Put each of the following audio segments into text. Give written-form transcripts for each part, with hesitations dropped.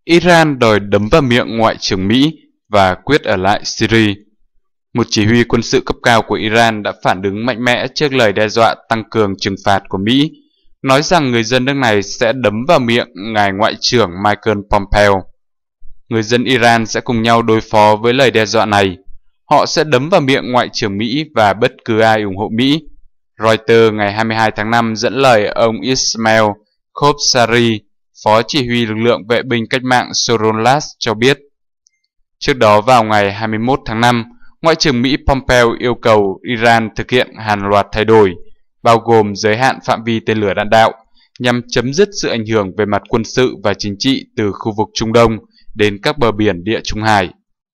Iran đòi đấm vào miệng Ngoại trưởng Mỹ và quyết ở lại Syria. Một chỉ huy quân sự cấp cao của Iran đã phản ứng mạnh mẽ trước lời đe dọa tăng cường trừng phạt của Mỹ, nói rằng người dân nước này sẽ đấm vào miệng ngài Ngoại trưởng Michael Pompeo. Người dân Iran sẽ cùng nhau đối phó với lời đe dọa này. Họ sẽ đấm vào miệng Ngoại trưởng Mỹ và bất cứ ai ủng hộ Mỹ. Reuters ngày 22 tháng 5 dẫn lời ông Ismail Khosari, Phó Chỉ huy lực lượng vệ binh cách mạng Sorollas cho biết. Trước đó vào ngày 21 tháng 5, Ngoại trưởng Mỹ Pompeo yêu cầu Iran thực hiện hàng loạt thay đổi, bao gồm giới hạn phạm vi tên lửa đạn đạo, nhằm chấm dứt sự ảnh hưởng về mặt quân sự và chính trị từ khu vực Trung Đông đến các bờ biển Địa Trung Hải.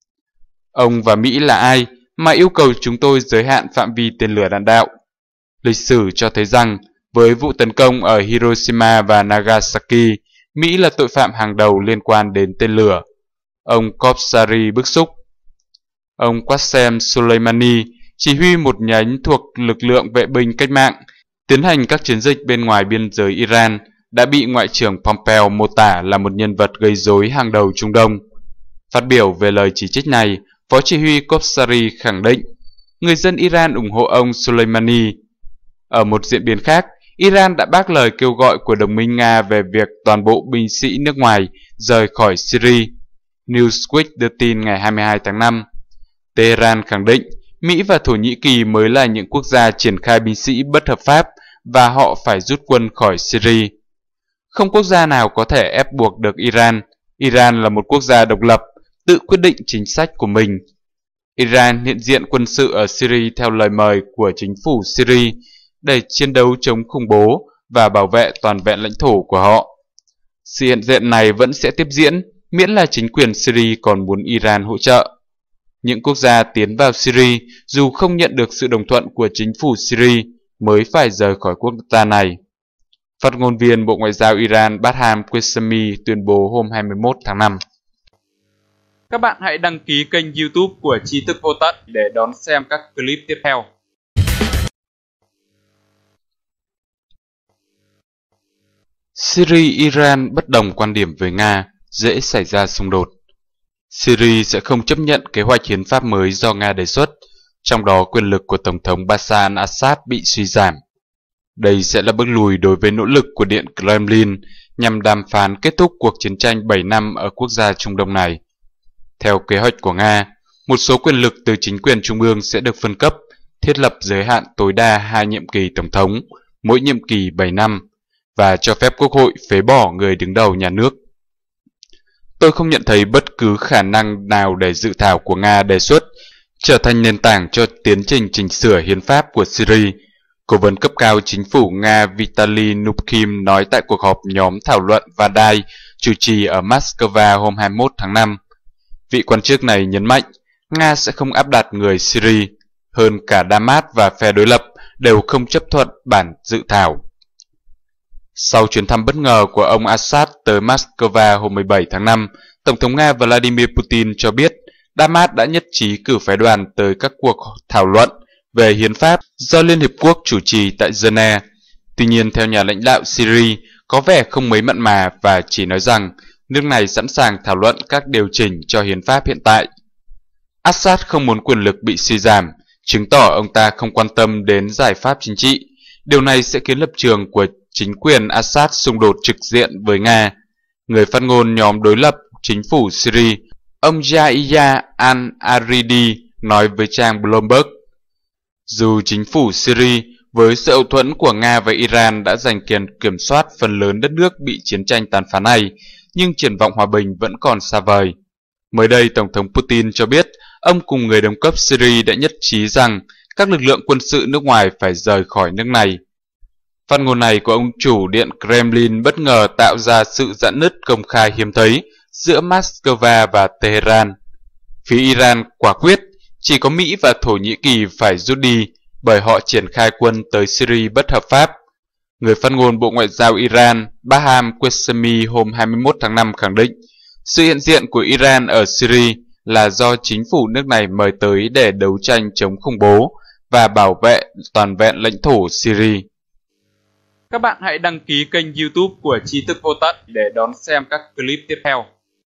Ông và Mỹ là ai mà yêu cầu chúng tôi giới hạn phạm vi tên lửa đạn đạo? Lịch sử cho thấy rằng, với vụ tấn công ở Hiroshima và Nagasaki, Mỹ là tội phạm hàng đầu liên quan đến tên lửa. Ông Khosari bức xúc. Ông Qasem Soleimani, chỉ huy một nhánh thuộc lực lượng vệ binh cách mạng, tiến hành các chiến dịch bên ngoài biên giới Iran, đã bị Ngoại trưởng Pompeo mô tả là một nhân vật gây rối hàng đầu Trung Đông. Phát biểu về lời chỉ trích này, Phó Chỉ huy Khosari khẳng định, người dân Iran ủng hộ ông Soleimani. Ở một diễn biến khác, Iran đã bác lời kêu gọi của đồng minh Nga về việc toàn bộ binh sĩ nước ngoài rời khỏi Syria. Newsweek đưa tin ngày 22 tháng 5. Tehran khẳng định Mỹ và Thổ Nhĩ Kỳ mới là những quốc gia triển khai binh sĩ bất hợp pháp và họ phải rút quân khỏi Syria. Không quốc gia nào có thể ép buộc được Iran. Iran là một quốc gia độc lập, tự quyết định chính sách của mình. Iran hiện diện quân sự ở Syria theo lời mời của chính phủ Syria để chiến đấu chống khủng bố và bảo vệ toàn vẹn lãnh thổ của họ. Sự hiện diện này vẫn sẽ tiếp diễn miễn là chính quyền Syria còn muốn Iran hỗ trợ. Những quốc gia tiến vào Syria dù không nhận được sự đồng thuận của chính phủ Syria mới phải rời khỏi quốc gia này. Phát ngôn viên Bộ Ngoại giao Iran Bahram Quessemi tuyên bố hôm 21 tháng 5. Các bạn hãy đăng ký kênh YouTube của Tri Thức Vô Tận để đón xem các clip tiếp theo. Syria-Iran bất đồng quan điểm với Nga, dễ xảy ra xung đột. Syria sẽ không chấp nhận kế hoạch hiến pháp mới do Nga đề xuất, trong đó quyền lực của Tổng thống Bashar al-Assad bị suy giảm. Đây sẽ là bước lùi đối với nỗ lực của Điện Kremlin nhằm đàm phán kết thúc cuộc chiến tranh 7 năm ở quốc gia Trung Đông này. Theo kế hoạch của Nga, một số quyền lực từ chính quyền trung ương sẽ được phân cấp, thiết lập giới hạn tối đa 2 nhiệm kỳ Tổng thống, mỗi nhiệm kỳ 7 năm, và cho phép Quốc hội phế bỏ người đứng đầu nhà nước. Tôi không nhận thấy bất cứ khả năng nào để dự thảo của Nga đề xuất trở thành nền tảng cho tiến trình chỉnh sửa hiến pháp của Syria, Cố vấn cấp cao chính phủ Nga Vitaly Nukin nói tại cuộc họp nhóm thảo luận Vadai chủ trì ở Moscow hôm 21 tháng 5. Vị quan chức này nhấn mạnh Nga sẽ không áp đặt người Syria, hơn cả Damas và phe đối lập đều không chấp thuận bản dự thảo. Sau chuyến thăm bất ngờ của ông Assad tới Moscow hôm 17 tháng 5, Tổng thống Nga Vladimir Putin cho biết Damas đã nhất trí cử phái đoàn tới các cuộc thảo luận về hiến pháp do Liên Hiệp Quốc chủ trì tại Geneva. Tuy nhiên, theo nhà lãnh đạo Syria, có vẻ không mấy mặn mà và chỉ nói rằng nước này sẵn sàng thảo luận các điều chỉnh cho hiến pháp hiện tại. Assad không muốn quyền lực bị suy giảm, chứng tỏ ông ta không quan tâm đến giải pháp chính trị. Điều này sẽ khiến lập trường của chính quyền Assad xung đột trực diện với Nga. Người phát ngôn nhóm đối lập chính phủ Syria, ông Yahya al-Aridi nói với trang Bloomberg, dù chính phủ Syria với sự hậu thuẫn của Nga và Iran đã giành quyền kiểm soát phần lớn đất nước bị chiến tranh tàn phá này, nhưng triển vọng hòa bình vẫn còn xa vời. Mới đây, Tổng thống Putin cho biết ông cùng người đồng cấp Syria đã nhất trí rằng các lực lượng quân sự nước ngoài phải rời khỏi nước này. Phát ngôn này của ông chủ Điện Kremlin bất ngờ tạo ra sự rạn nứt công khai hiếm thấy giữa Moscow và Tehran. Phía Iran quả quyết, chỉ có Mỹ và Thổ Nhĩ Kỳ phải rút đi bởi họ triển khai quân tới Syria bất hợp pháp. Người phát ngôn Bộ Ngoại giao Iran Bahram Quessemi hôm 21 tháng 5 khẳng định sự hiện diện của Iran ở Syria là do chính phủ nước này mời tới để đấu tranh chống khủng bố và bảo vệ toàn vẹn lãnh thổ Syria. Các bạn hãy đăng ký kênh YouTube của Tri Thức Vô Tận để đón xem các clip tiếp theo.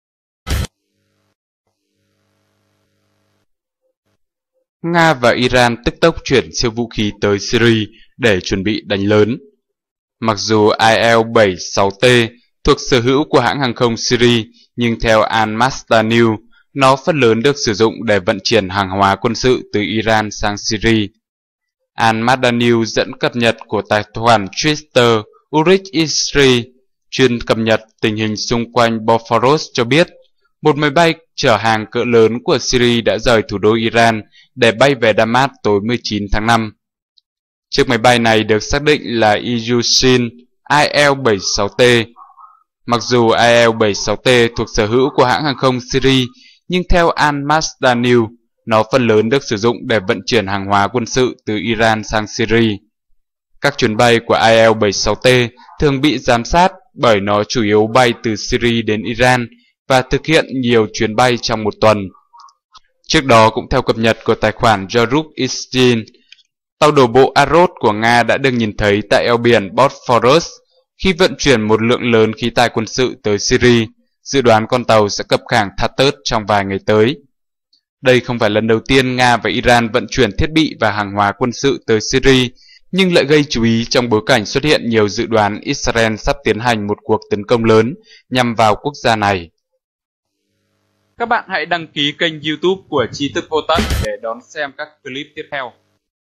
Nga và Iran tức tốc chuyển siêu vũ khí tới Syria để chuẩn bị đánh lớn. Mặc dù IL-76T thuộc sở hữu của hãng hàng không Syria, nhưng theo Al-Masdar News, nó phần lớn được sử dụng để vận chuyển hàng hóa quân sự từ Iran sang Syria. Al-Masdar News dẫn cập nhật của tài khoản Twitter Urich Isri, chuyên cập nhật tình hình xung quanh Bosphorus cho biết, một máy bay chở hàng cỡ lớn của Syria đã rời thủ đô Iran để bay về Damas tối 19 tháng 5. Chiếc máy bay này được xác định là Ilyushin IL-76T. Mặc dù IL-76T thuộc sở hữu của hãng hàng không Syria, nhưng theo Al-Masdar News, nó phần lớn được sử dụng để vận chuyển hàng hóa quân sự từ Iran sang Syria. Các chuyến bay của IL-76T thường bị giám sát bởi nó chủ yếu bay từ Syria đến Iran và thực hiện nhiều chuyến bay trong một tuần. Trước đó, cũng theo cập nhật của tài khoản Yoruk Istin, tàu đổ bộ Arot của Nga đã được nhìn thấy tại eo biển Bosphorus khi vận chuyển một lượng lớn khí tài quân sự tới Syria. Dự đoán con tàu sẽ cập cảng Tartus trong vài ngày tới. Đây không phải lần đầu tiên Nga và Iran vận chuyển thiết bị và hàng hóa quân sự tới Syria, nhưng lại gây chú ý trong bối cảnh xuất hiện nhiều dự đoán Israel sắp tiến hành một cuộc tấn công lớn nhằm vào quốc gia này. Các bạn hãy đăng ký kênh YouTube của Tri Thức Vô Tận để đón xem các clip tiếp theo.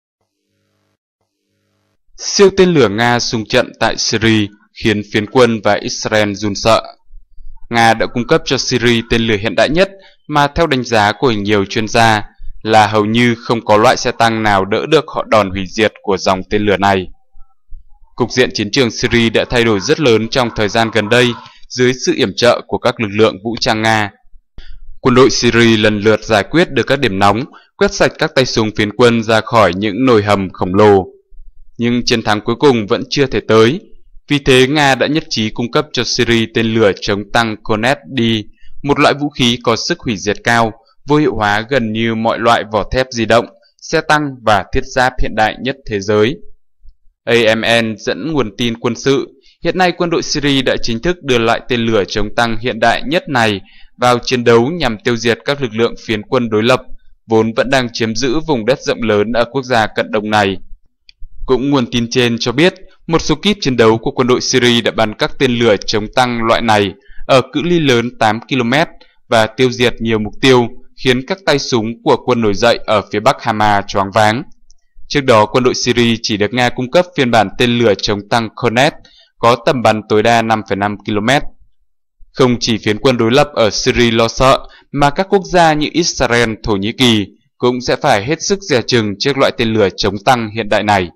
Siêu tên lửa Nga xung trận tại Syria khiến phiến quân và Israel run sợ. Nga đã cung cấp cho Syria tên lửa hiện đại nhất mà theo đánh giá của nhiều chuyên gia là hầu như không có loại xe tăng nào đỡ được họ đòn hủy diệt của dòng tên lửa này. Cục diện chiến trường Syria đã thay đổi rất lớn trong thời gian gần đây dưới sự yểm trợ của các lực lượng vũ trang Nga. Quân đội Syria lần lượt giải quyết được các điểm nóng, quét sạch các tay súng phiến quân ra khỏi những nồi hầm khổng lồ. Nhưng chiến thắng cuối cùng vẫn chưa thể tới. Vì thế, Nga đã nhất trí cung cấp cho Syria tên lửa chống tăng Kornet-D, một loại vũ khí có sức hủy diệt cao, vô hiệu hóa gần như mọi loại vỏ thép di động, xe tăng và thiết giáp hiện đại nhất thế giới. AMN dẫn nguồn tin quân sự, hiện nay quân đội Syria đã chính thức đưa lại tên lửa chống tăng hiện đại nhất này vào chiến đấu nhằm tiêu diệt các lực lượng phiến quân đối lập, vốn vẫn đang chiếm giữ vùng đất rộng lớn ở quốc gia cận đông này. Cũng nguồn tin trên cho biết, một số kíp chiến đấu của quân đội Syria đã bắn các tên lửa chống tăng loại này ở cự ly lớn 8 km và tiêu diệt nhiều mục tiêu, khiến các tay súng của quân nổi dậy ở phía bắc Hama choáng váng. Trước đó, quân đội Syria chỉ được Nga cung cấp phiên bản tên lửa chống tăng Kornet có tầm bắn tối đa 5,5 km. Không chỉ phiến quân đối lập ở Syria lo sợ, mà các quốc gia như Israel, Thổ Nhĩ Kỳ cũng sẽ phải hết sức dè chừng trước loại tên lửa chống tăng hiện đại này.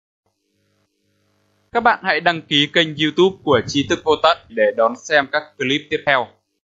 Các bạn hãy đăng ký kênh YouTube của Tri Thức Vô Tận để đón xem các clip tiếp theo.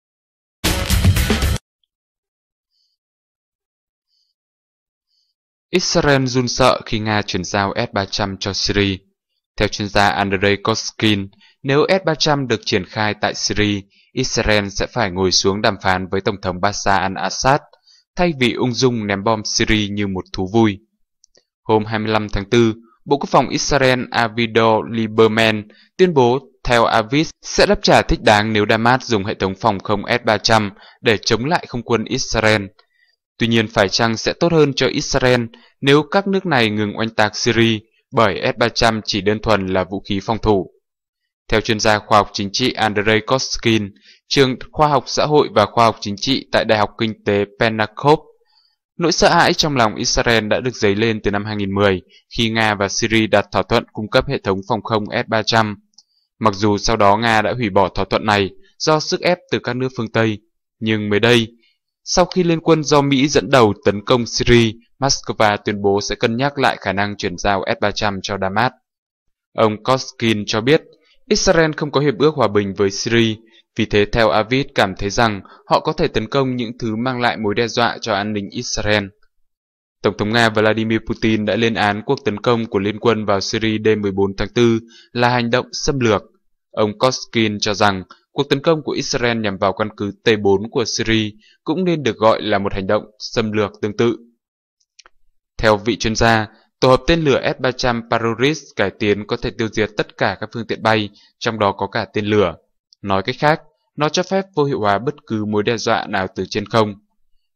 Israel run sợ khi Nga chuyển giao S-300 cho Syria. Theo chuyên gia Andrei Koskin, nếu S-300 được triển khai tại Syria, Israel sẽ phải ngồi xuống đàm phán với Tổng thống Bashar al-Assad, thay vì ung dung ném bom Syria như một thú vui. Hôm 25 tháng 4, Bộ Quốc phòng Israel Avigdor Lieberman tuyên bố theo Aviv sẽ đáp trả thích đáng nếu Damas dùng hệ thống phòng không S-300 để chống lại không quân Israel. Tuy nhiên, phải chăng sẽ tốt hơn cho Israel nếu các nước này ngừng oanh tạc Syria, bởi S-300 chỉ đơn thuần là vũ khí phòng thủ. Theo chuyên gia khoa học chính trị Andrei Koskin, trường khoa học xã hội và khoa học chính trị tại Đại học Kinh tế Pennacope, nỗi sợ hãi trong lòng Israel đã được dấy lên từ năm 2010 khi Nga và Syria đạt thỏa thuận cung cấp hệ thống phòng không S-300. Mặc dù sau đó Nga đã hủy bỏ thỏa thuận này do sức ép từ các nước phương Tây, nhưng mới đây, sau khi liên quân do Mỹ dẫn đầu tấn công Syria, Moscow tuyên bố sẽ cân nhắc lại khả năng chuyển giao S-300 cho Damas. Ông Koskin cho biết, Israel không có hiệp ước hòa bình với Syria, vì thế theo Aviv cảm thấy rằng họ có thể tấn công những thứ mang lại mối đe dọa cho an ninh Israel. Tổng thống Nga Vladimir Putin đã lên án cuộc tấn công của liên quân vào Syria đêm 14 tháng 4 là hành động xâm lược. Ông Koskin cho rằng cuộc tấn công của Israel nhằm vào căn cứ T4 của Syria cũng nên được gọi là một hành động xâm lược tương tự. Theo vị chuyên gia, tổ hợp tên lửa S-300 Panoris cải tiến có thể tiêu diệt tất cả các phương tiện bay, trong đó có cả tên lửa. Nói cách khác, nó cho phép vô hiệu hóa bất cứ mối đe dọa nào từ trên không.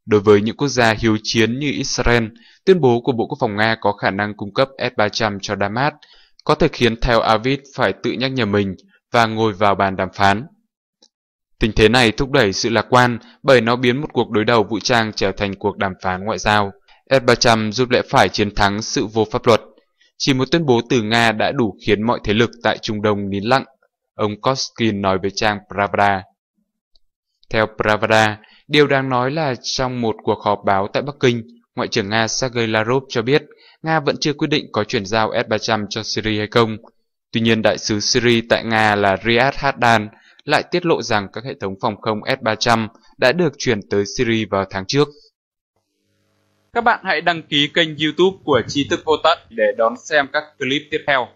Đối với những quốc gia hiếu chiến như Israel, tuyên bố của Bộ Quốc phòng Nga có khả năng cung cấp S-300 cho Damas có thể khiến Tel Aviv phải tự nhắc nhở mình và ngồi vào bàn đàm phán. Tình thế này thúc đẩy sự lạc quan bởi nó biến một cuộc đối đầu vũ trang trở thành cuộc đàm phán ngoại giao. S-300 giúp lẽ phải chiến thắng sự vô pháp luật. Chỉ một tuyên bố từ Nga đã đủ khiến mọi thế lực tại Trung Đông nín lặng, ông Koskin nói với trang Pravda. Theo Pravda, điều đáng nói là trong một cuộc họp báo tại Bắc Kinh, Ngoại trưởng Nga Sergei Lavrov cho biết Nga vẫn chưa quyết định có chuyển giao S-300 cho Syria hay không. Tuy nhiên, đại sứ Syria tại Nga là Riyad Haddan lại tiết lộ rằng các hệ thống phòng không S-300 đã được chuyển tới Syria vào tháng trước. Các bạn hãy đăng ký kênh YouTube của Tri Thức Vô Tận để đón xem các clip tiếp theo.